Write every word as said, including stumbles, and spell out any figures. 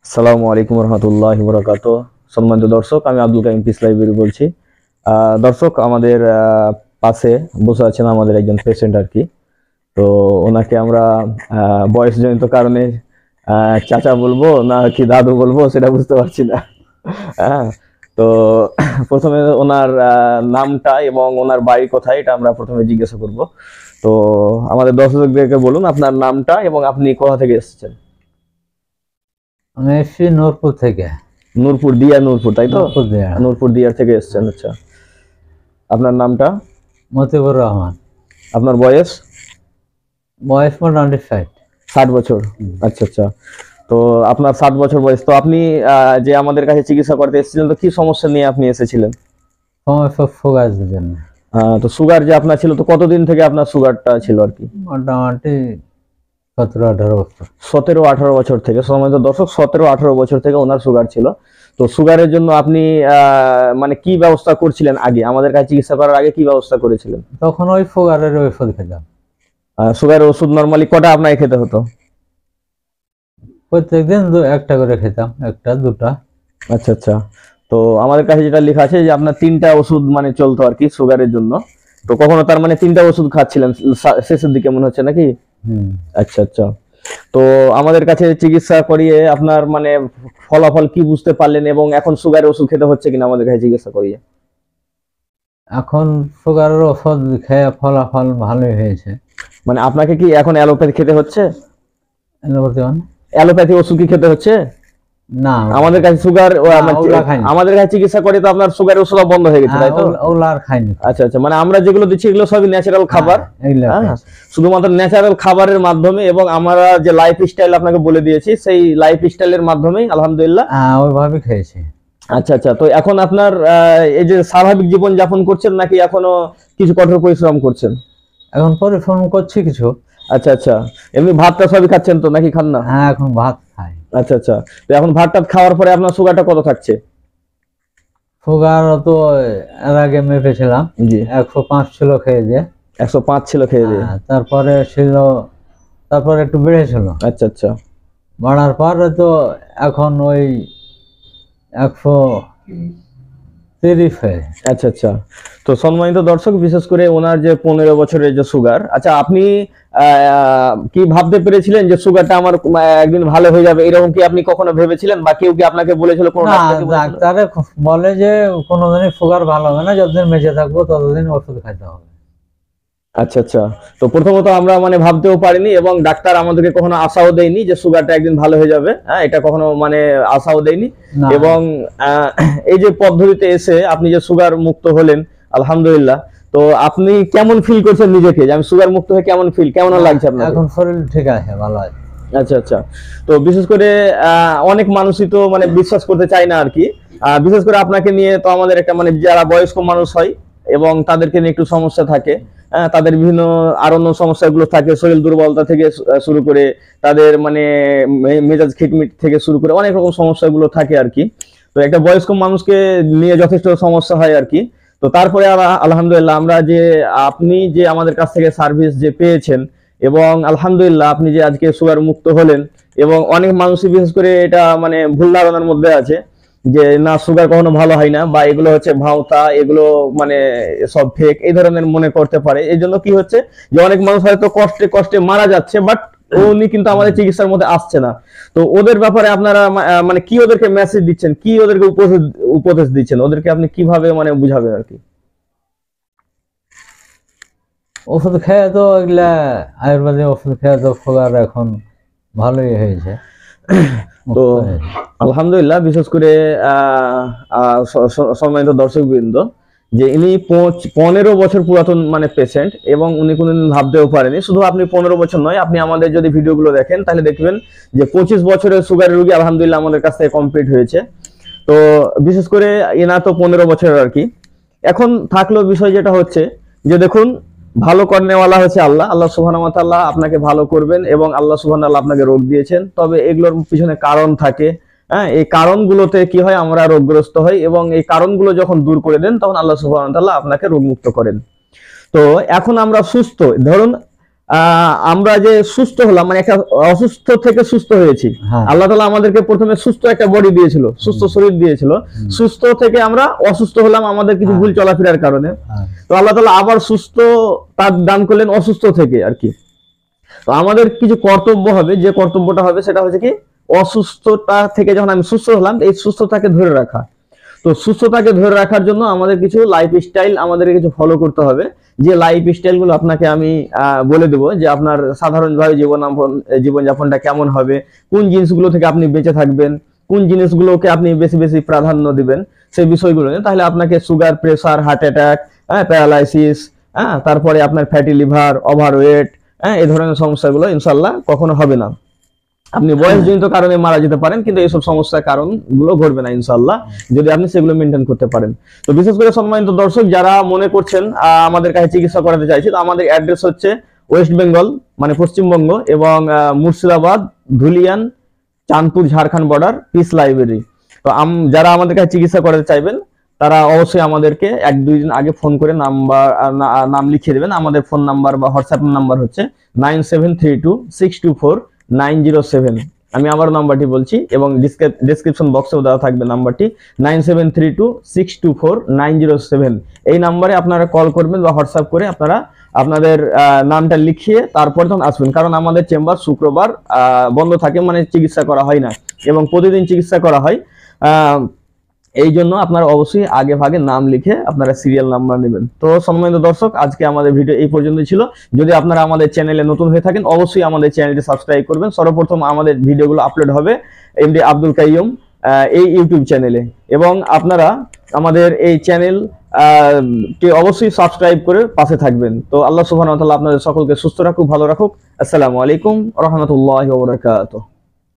আসসালামু আলাইকুম রহমতুল্লাহি ওয়া বারাকাতুহু। সম্মানিত দর্শক, আমি আব্দুল কাইম পিস লাইব্রেরি বলছি। আহ, দর্শক, আমাদের আহ, পাশে বসে আছেন আমাদের একজন পেশেন্ট আর কি। তো ওনাকে আমরা আহ, বয়সজনিত কারণে আহ, চাচা বলবো না কি দাদু বলবো সেটা বুঝতে পারছি না। হ্যাঁ, তো প্রথমে ওনার আহ, নামটা এবং ওনার বাড়ি কোথায় এটা আমরা প্রথমে জিজ্ঞাসা করব। তো আমাদের দর্শকদেরকে বলুন আপনার নামটা এবং আপনি কোথা থেকে এসেছেন। আমি এসছি নূরপুর থেকে। নূরপুর দিয়া, নূরপুর তাই তো? নূরপুর দিয়া। নূরপুর দিয়ার থেকে এসেছেন। আচ্ছা, আপনার নামটা? মতিবুর রহমান। আপনার বয়স? বয়স মোটামুটি ষাট। ষাট বছর। আচ্ছা আচ্ছা, তো আপনার ষাট বছর বয়স। তো আপনি আহ, যে আমাদের কাছে চিকিৎসা করতে এসেছিলেন, তো কি সমস্যা নিয়ে আপনি এসেছিলেন? সমস্যা সুগার জন্য। আহ, তো সুগার যে আপনার ছিল, তো কতদিন থেকে আপনার সুগারটা ছিল আর কি? মোটামুটি সতেরো আঠারো বছর। সতেরো আঠারো বছর থেকে। সম্মানিত দর্শক, সতেরো আঠারো বছর থেকে ওনার সুগার ছিল। তো সুগারের জন্য আপনি আহ, মানে কি ব্যবস্থা করছিলেন আগে, আমাদের কাছে চিকিৎসা করার আগে কি ব্যবস্থা করেছিলেন? তখন ওই সুগারের ওষুধ খেতাম। সুগারের ওষুধ নর্মালি কটা আপনাকে খেতে হতো? প্রত্যেকদিন দু একটা করে খেতাম, একটা দুটা। আচ্ছা আচ্ছা, তো আমাদের কাছে যেটা লেখা আছে যে আপনার তিনটা ওষুধ মানে চলতো আর কি সুগারের জন্য। তো কখনো তার মানে তিনটা ওষুধ খাচ্ছিলেন সা- শেষের দিকে মনে হচ্ছে নাকি? হুম। আচ্ছা আচ্ছা, তো আমাদের কাছে চিকিৎসা করিয়ে আপনার মানে ফলাফল কি বুঝতে পারলেন, এবং এখন সুগারের ওষুধ খেতে হচ্ছে কিনা আমাদের কাছে চিকিৎসা করিয়ে? এখন সুগারের ওষুধ খেয়ে ফলাফল ভালোই হয়েছে। মানে আপনাকে কি এখন অ্যালোপ্যাথি খেতে হচ্ছে? এলোপাতি মানে? অ্যালোপ্যাথি ওষুধ কি খেতে হচ্ছে? না, আমাদের কাছে সুগার না, ওগুলা খাইনি। আমাদের কাছে চিকিৎসা করে তো আপনার সুগারের ওষুধ বন্ধ হয়ে গেছে তাই তো? ওগুলা- ওগুলা আর খাইনি। আচ্ছা আচ্ছা, মানে আমরা যেগুলো দিচ্ছি এগুলো সবই ন্যাচারাল খাবার। এগুলা হ্যাঁ, খাইছি। শুধুমাত্র ন্যাচারাল খাবারের মাধ্যমে এবং আমরা যে লাইফ স্টাইল আপনাকে বলে দিয়েছি সেই লাইফ স্টাইলের মাধ্যমেই আলহামদুলিল্লাহ। হ্যাঁ, ওইভাবে খেয়েছি। আচ্ছা আচ্ছা, তো এখন আপনার আহ, এই যে স্বাভাবিক জীবন যাপন করছেন নাকি এখনো কিছু কঠোর পরিশ্রম করছেন? এখন পরিশ্রম করছি কিছু। আচ্ছা আচ্ছা, এমনি ভাতটা সবই খাচ্ছেন তো নাকি খান না? হ্যাঁ, এখন ভাত খাই। আচ্ছা আচ্ছা, তো এখন ভাত টাত খাওয়ার পরে আপনার সুগারটা কত থাকছে? সুগার তো এর আগে মেপেছিলাম, জি, একশো পাঁচ ছিল খেয়ে দিয়ে। একশো পাঁচ ছিল খেয়ে দিয়ে। হ্যাঁ, তারপরে ছিল, তারপরে একটু বেড়েছিল। আচ্ছা আচ্ছা, বাড়ার পরে তো এখন ওই একশো তিরিশ হয়ে। আচ্ছা আচ্ছা, তো সম্মানিত দর্শক, বিশেষ করে ওনার যে পনেরো বছরের যে সুগার, আচ্ছা আপনি আহ, কি ভাবতে পেরেছিলেন যে সুগারটা আমার আহ, একদিন ভালো হয়ে যাবে, এরকম কি আপনি কখনো ভেবেছিলেন, বা কেউ কি আপনাকে বলেছিল, কোনো না, ডাক্তার কি বলেছিল? ডাক্তারে বলে যে কোনোদিনই সুগার ভালো হবে না, যতদিন বেঁচে থাকবো ততদিন ওষুধ খাইতে হবে। আচ্ছা আচ্ছা, তো প্রথমত আমরা মানে ভাবতেও পারিনি এবং ডাক্তার আমাদেরকে কখনো আশাও দেয়নি যে সুগারটা একদিন ভালো হয়ে যাবে। হ্যাঁ, এটা কখনো মানে আশাও দেয়নি। না। এবং আহ, এই যে পদ্ধতিতে এসে আপনি যে সুগার মুক্ত হলেন, আলহামদুলিল্লাহ। তো আপনি কেমন ফিল করছেন নিজেকে, যে আমি সুগার মুক্ত হয়ে কেমন ফিল, কেমন লাগছে আপনার? এখন শরীর ঠিক আছে, ভালো আছে। আচ্ছা আচ্ছা, তো বিশেষ করে আহ, অনেক মানুষই তো মানে বিশ্বাস করতে চায় না আর কি। আহ, বিশেষ করে আপনাকে নিয়ে তো আমাদের একটা মানে যারা বয়স্ক মানুষ হয় এবং তাদেরকে নিয়ে একটু সমস্যা থাকে। হ্যাঁ, তাদের বিভিন্ন আর অন্য সমস্যাগুলো থাকে, শরীর দুর্বলতা থেকে শু- আহ, শুরু করে তাদের মানে মে- মেজাজ খিটমিট থেকে শুরু করে অনেক রকম সমস্যাগুলো থাকে আর কি। তো একটা বয়স্ক মানুষকে নিয়ে যথেষ্ট সমস্যা হয় আর কি। তো তারপরে আলা- আলহামদুলিল্লাহ আমরা যে আপনি যে আমাদের কাছ থেকে সার্ভিস যে পেয়েছেন, এবং আলহামদুলিল্লাহ আপনি যে আজকে সুগার মুক্ত হলেন, এবং অনেক মানুষই বিশেষ করে এটা মানে ভুল ধারণার মধ্যে আছে যে না সুগার কখনো ভালো হয় না, বা এগুলো হচ্ছে ভাওতা, এগুলো মানে সব ফেক, এই ধরনের মনে করতে পারে। এই জন্য কি হচ্ছে যে অনেক মানুষ হয়তো কষ্টে কষ্টে মারা যাচ্ছে, বাট উনি কিন্তু আমাদের চিকিৎসার মধ্যে আসছে না। তো ওদের ব্যাপারে আপনারা মা- আহ, মানে কি ওদেরকে মেসেজ দিচ্ছেন, কি ওদেরকে উপদেশ উপদেশ দিচ্ছেন, ওদেরকে আপনি কিভাবে মানে বুঝাবেন আর কি? ওষুধ খেয়ে তো এগুলা আয়ুর্বেদিক ওষুধ খেয়ে তো সুগার এখন ভালোই হয়েছে। তো মুক্ত হয়েছে। আলহামদুলিল্লাহ, বিশেষ করে আহ, আহ, স- স- সম্মানিত দর্শকবৃন্দ, যে ইনি পঁচ- পনেরো বছর পুরাতন মানে পেশেন্ট, এবং উনি কোনোদিন ভাবতেও পারেনি। শুধু আপনি পনেরো বছর নয়, আপনি আমাদের যদি ভিডিওগুলো দেখেন তাহলে দেখবেন যে পঁচিশ বছরের সুগারের রোগী আলহামদুলিল্লাহ আমাদের কাছ থেকে কমপ্লিট হয়েছে। তো বিশেষ করে এনা তো পনেরো বছরের আর কি। এখন থাকলো বিষয় যেটা হচ্ছে যে দেখুন, ভালো করনেওয়ালা হচ্ছে আল্লাহ। আল্লাহ সুবহানাহু ওয়া তাআলা আপনাকে ভালো করবেন, এবং আল্লাহ সুবহানাহু ওয়া তাআলা আপনাকে রোগ দিয়েছেন, তবে এগুলোর পিছনে কারণ থাকে। হ্যাঁ, এই কারণগুলোতে কি হয়, আমরা রোগগ্রস্ত হই, এবং এই কারণগুলো যখন দূর করে দেন তখন আল্লাহ সুবহানাহু ওয়া তাআলা আপনাকে রোগমুক্ত করেন। তো এখন আমরা সুস্থ, ধরুন আহ, আমরা যে সুস্থ হলাম, মানে একটা অসুস্থ থেকে সুস্থ হয়েছি, হ্যাঁ। আল্লাহ তাআলা আমাদেরকে প্রথমে সুস্থ একটা বডি দিয়েছিল, সুস্থ শরীর দিয়েছিল, সুস্থ থেকে আমরা অসুস্থ হলাম আমাদের কিছু ভুল চলাফেরার কারণে। হ্যাঁ। তো আল্লাহ তাআলা আবার সুস্থ তার দান করলেন অসুস্থ থেকে আর কি। তো আমাদের কিছু কর্তব্য হবে, যে কর্তব্যটা হবে সেটা হচ্ছে কি, অসুস্থতা থেকে যখন আমি সুস্থ হলাম এই সুস্থতাকে ধরে রাখা। তো সুস্থতাকে ধরে রাখার জন্য আমাদের কিছু লাইফ স্টাইল আমাদের কিছু ফলো করতে হবে, যে লাইফ স্টাইল গুলো আপনাকে আমি আহ, বলে দেবো, যে আপনার সাধারণভাবে জীবন জীবনযাপনটা কেমন হবে, কোন জিনিসগুলো থেকে আপনি বেঁচে থাকবেন, কোন জিনিসগুলোকে আপনি বেশি বেশি প্রাধান্য দিবেন, সেই বিষয়গুলো নিয়ে। তাহলে আপনাকে সুগার, প্রেসার, হার্ট অ্যাটাক, হ্যাঁ, প্যারালাইসিস, হ্যাঁ, তারপরে আপনার ফ্যাটি লিভার, ওভারওয়েট, হ্যাঁ, এই ধরনের সমস্যাগুলো ইনশাল্লাহ কখনো হবে না। আপনি বয়সজনিত কারণে মারা যেতে পারেন, কিন্তু এইসব সমস্যার কারণগুলো ঘটবে না ইনশাল্লাহ, যদি আপনি সেগুলো মেনটেন করতে পারেন। তো বিশেষ করে সম্মানিত দর্শক, যারা মনে করছেন আহ, আমাদের কাছে চিকিৎসা করাতে চাইছি, তো আমাদের অ্যাড্রেস হচ্ছে ওয়েস্ট বেঙ্গল মানে পশ্চিমবঙ্গ, এবং আহ, Murshidabad, Dhulian, Chandpur, Jharkhand border, peace library. তো আম- যারা আমাদের কাছে চিকিৎসা করাতে চাইবেন তারা অবশ্যই আমাদেরকে এক দুই দিন আগে ফোন করে নাম্বার নাম লিখিয়ে দেবেন। আমাদের ফোন নাম্বার বা হোয়াটসঅ্যাপ নাম্বার হচ্ছে nine seven three two six two four nine zero seven. আমি আবার নাম্বারটি বলছি, এবং ডিসক্রিপশন বক্সেও দেওয়া থাকবে নাম্বারটি, nine seven three two six two four nine zero seven. এই নাম্বারে আপনারা কল করবেন বা হোয়াটসঅ্যাপ করে আপনারা আপনাদের আহ, নামটা লিখিয়ে তারপর তখন আসবেন, কারণ আমাদের চেম্বার শুক্রবার আহ, বন্ধ থাকে, মানে চিকিৎসা করা হয় না, এবং প্রতিদিন চিকিৎসা করা হয়। আহ, এই জন্য আপনারা অবশ্যই আগে ভাগে নাম লিখে আপনারা সিরিয়াল নাম্বার নেবেন। তো সম্মানিত দর্শক, আজকে আমাদের ভিডিও এই পর্যন্তই ছিল। যদি আপনারা আমাদের চ্যানেলে নতুন হয়ে থাকেন, অবশ্যই আমাদের চ্যানেলটি সাবস্ক্রাইব করবেন। সর্বপ্রথম আমাদের ভিডিওগুলো আপলোড হবে এমডি আব্দুল কাইয়ুম আহ, এই ইউটিউব চ্যানেলে, এবং আপনারা আমাদের এই চ্যানেল আহ, কে অবশ্যই সাবস্ক্রাইব করে পাশে থাকবেন। তো আল্লাহ সুবহানাহু ওয়া তাআলা আপনাদের সকলকে সুস্থ রাখুক, ভালো রাখুক। আসসালামু আলাইকুম ওয়া রাহমাতুল্লাহি ওয়া বারাকাতুহু।